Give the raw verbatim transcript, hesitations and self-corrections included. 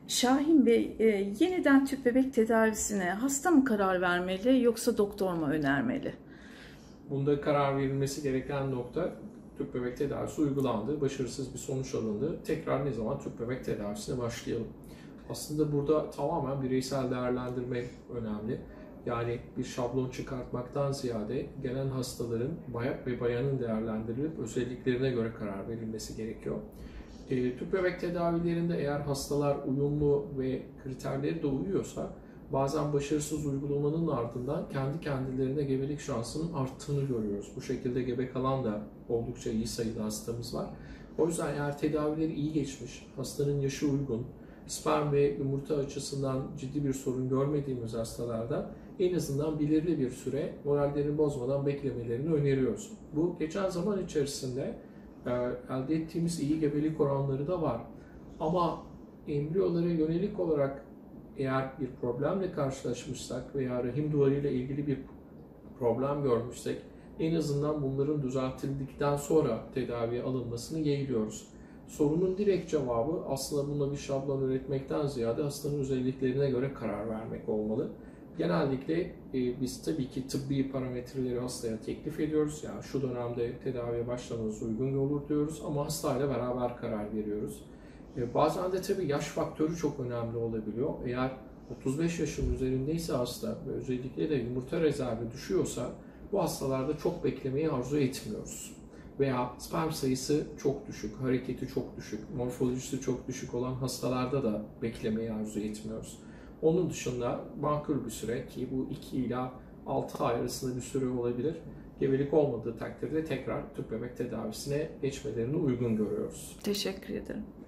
Şahin Bey, e, yeniden tüp bebek tedavisine hasta mı karar vermeli yoksa doktor mu önermeli? Bunda karar verilmesi gereken nokta, tüp bebek tedavisi uygulandı, başarısız bir sonuç alındı. Tekrar ne zaman tüp bebek tedavisine başlayalım? Aslında burada tamamen bireysel değerlendirme önemli. Yani bir şablon çıkartmaktan ziyade gelen hastaların bayan ve bayanın değerlendirilip özelliklerine göre karar verilmesi gerekiyor. E, tüp bebek tedavilerinde eğer hastalar uyumlu ve kriterleri de uyuyorsa bazen başarısız uygulamanın ardından kendi kendilerine gebelik şansının arttığını görüyoruz. Bu şekilde gebe kalan da oldukça iyi sayıda hastamız var. O yüzden eğer tedavileri iyi geçmiş, hastanın yaşı uygun, sperm ve yumurta açısından ciddi bir sorun görmediğimiz hastalarda en azından belirli bir süre morallerini bozmadan beklemelerini öneriyoruz. Bu geçen zaman içerisinde elde ettiğimiz iyi gebelik oranları da var. Ama embriyolara yönelik olarak eğer bir problemle karşılaşmışsak veya rahim duvarıyla ilgili bir problem görmüşsek en azından bunların düzeltildikten sonra tedaviye alınmasını yeğliyoruz. Sorunun direkt cevabı aslında buna bir şablon üretmekten ziyade hastanın özelliklerine göre karar vermek olmalı. Genellikle e, biz tabii ki tıbbi parametreleri hastaya teklif ediyoruz. Yani şu dönemde tedaviye başlamanız uygun olur diyoruz ama hastayla beraber karar veriyoruz. E, bazen de tabii yaş faktörü çok önemli olabiliyor. Eğer otuz beş yaşın üzerindeyse hasta ve özellikle de yumurta rezervi düşüyorsa bu hastalarda çok beklemeyi arzu etmiyoruz. Veya sperm sayısı çok düşük, hareketi çok düşük, morfolojisi çok düşük olan hastalarda da beklemeyi arzu etmiyoruz. Onun dışında makul bir süre, ki bu iki ila altı ay arasında bir süre olabilir, gebelik olmadığı takdirde tekrar tüp bebek tedavisine geçmelerini uygun görüyoruz. Teşekkür ederim.